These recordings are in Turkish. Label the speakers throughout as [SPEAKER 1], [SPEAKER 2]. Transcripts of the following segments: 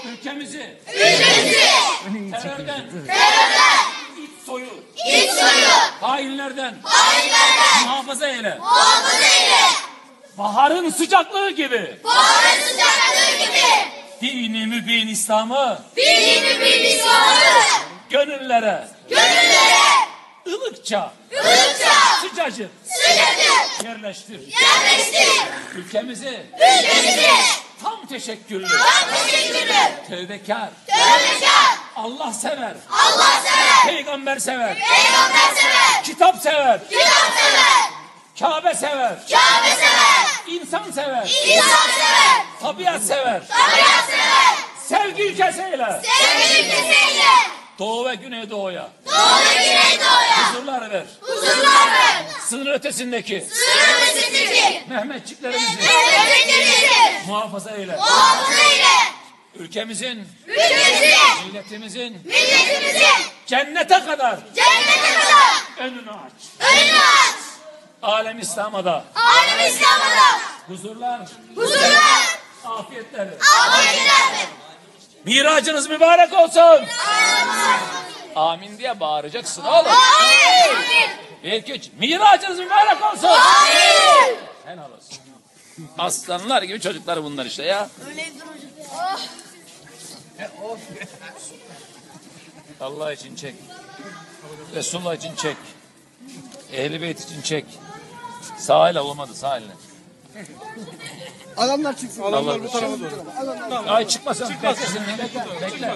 [SPEAKER 1] Ülkemizi terörden, iç soyu, hainlerden muhafaza eyle. Baharın sıcaklığı gibi. Dini mübin İslam'ı gönüllere ılıkça sıcacık yerleştir. Ülkemizi tam teşekkürlü, tövbekar, Allah sever, peygamber sever, kitap sever, Kabe sever, insan sever, tabiat sever, sevgi ülkesiyle, Doğu ve Güneydoğu'ya huzurlar ver. Sınır ötesindeki Mehmetçiklerimizi muhafaza eyle. Ülkemizin, milletimizin cennete kadar önünü aç. Alem İslam'a da huzurlar, afiyetler. Miracınız mübarek olsun. Amin diye bağıracaksın oğlum. Belki üç. Miracınız mübarek olsun. Helal olsun. Aslanlar gibi çocuklar bunlar işte ya. Allah için çek. Resulullah için çek. Ehl-i Beyt için çek. Sağ ile olmadı, sağ eline.
[SPEAKER 2] Adamlar çıksın.
[SPEAKER 1] Adamlar bu tarafa doğru. Ay çıkmasın. Beklesin. Bekle.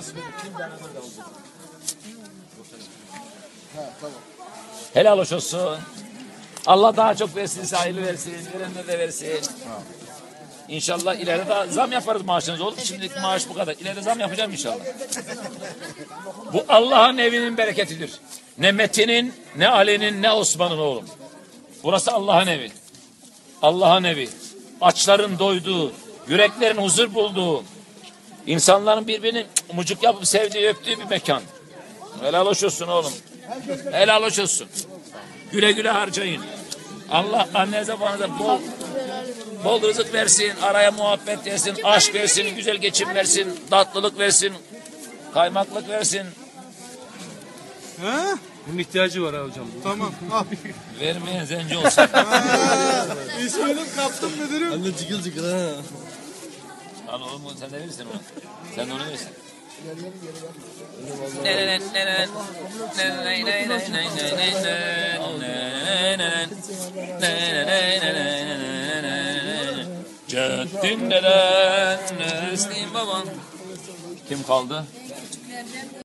[SPEAKER 1] Helal hoş olsun. Allah daha çok versin, sahibi versin, verenler de versin. İnşallah ileride daha zam yaparız maaşınız oğlum. Şimdilik maaş bu kadar. İleride zam yapacağım inşallah. Bu Allah'ın evinin bereketidir. Ne Metin'in, ne Ali'nin, ne Osman'ın oğlum. Burası Allah'ın evi. Allah'ın evi. Açların doyduğu, yüreklerin huzur bulduğu, insanların birbirini mucuk yapıp sevdiği, öptüğü bir mekan. Helal hoş olsun oğlum. Helal hoş olsun. Güle güle harcayın. Allah annenize babanıza bol rızık versin, araya muhabbet versin, aşk versin, güzel geçim versin, tatlılık versin, kaymaklık versin.
[SPEAKER 3] Ha? Bunun ihtiyacı var ha hocam.
[SPEAKER 2] Tamam.
[SPEAKER 1] Vermeyen zenci olsun.
[SPEAKER 2] İsmini kaptım müdürüm.
[SPEAKER 3] Anne cıkıl cıkıl ha.
[SPEAKER 1] Al oğlum sen de verirsin onu. Sen de onu verirsin. Ceddin deden, Neslim baban. Kim kaldı?